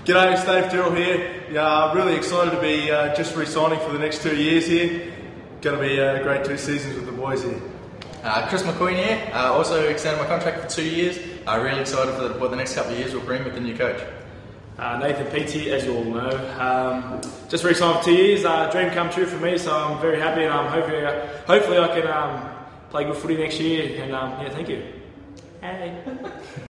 G'day, it's Tyrrell here. Yeah, really excited to be just re-signing for the next 2 years here. Going to be a great 2 seasons with the boys here. McQueen here. Also extended my contract for 2 years. Really excited for what the next couple of years will bring with the new coach. Peats here, as you all know. Just re-signed for 2 years. Dream come true for me, so I'm very happy, and hopefully I can play good footy next year. And yeah, thank you. Hey.